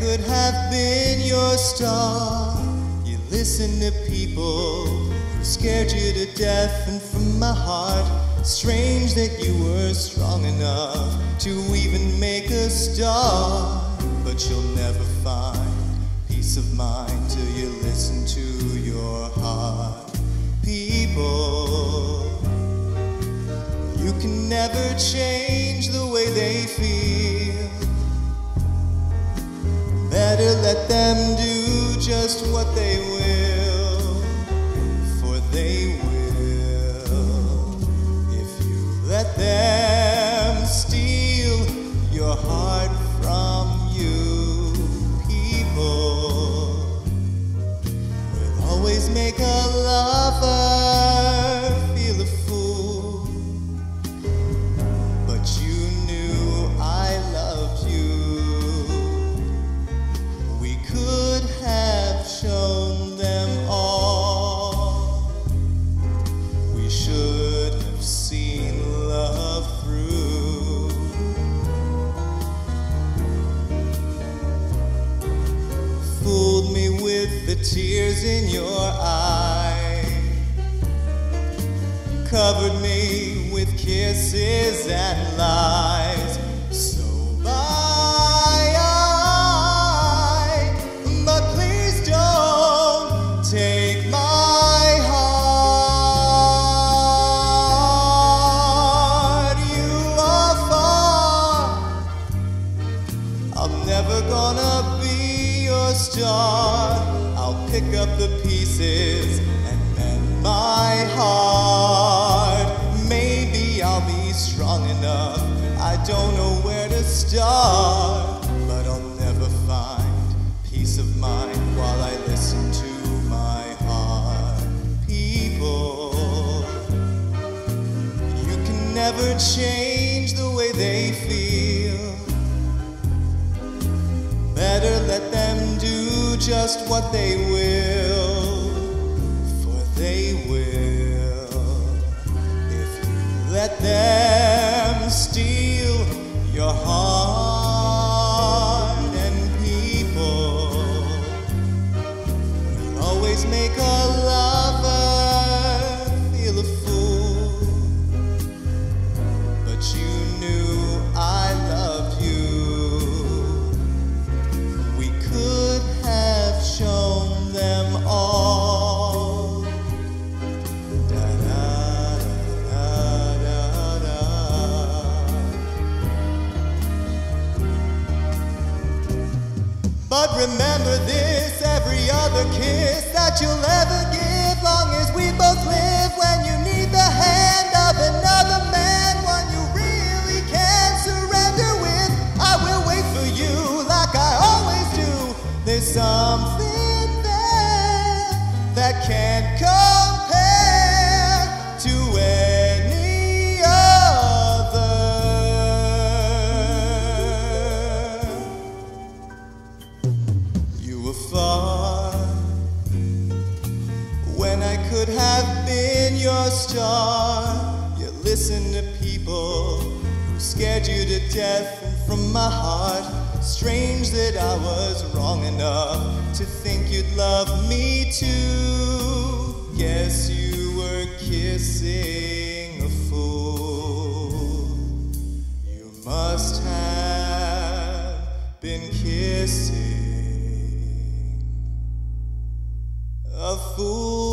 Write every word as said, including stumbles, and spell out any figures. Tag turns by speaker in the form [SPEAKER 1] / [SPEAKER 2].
[SPEAKER 1] could have been your star. You listened to people who scared you to death, and from my heart, strange that you were strong enough to even make a start. But you'll never find peace of mind till you listen to your heart. People, you can never change the way they feel. Better let them do just what they will, for they will. If you let them steal your heart from you, people will always make a lover feel a fool. But you knew I loved you. We could have shown them all. We should have seen love through. Fooled me with the tears in your eye, covered me with kisses and lies. So bye, but please don't take my heart. You are far. I'm never gonna be your star. I'll pick up the pieces and mend my heart. Maybe I'll be strong enough. I don't know where to start, but I'll never find peace of mind while I listen to my heart. People, you can never change the way they feel. Better let them do just what they will, for they will. If you let them steal your heart, and people will always make a lover feel a fool. But you knew I loved you. We could have shown them all. Da, da, da, da, da. But remember this, every other kiss that you'll ever give, long as we both live. When you need the hand of another man, one you really can surrender with, I will wait for you like I always do. There's something there that can't compare to any other. You were far when I could have been your star. You listened to people who scared you to death, and from my heart, strange that I was wrong enough to think you'd love me too. Guess you were kissing a fool. You must have been kissing a fool.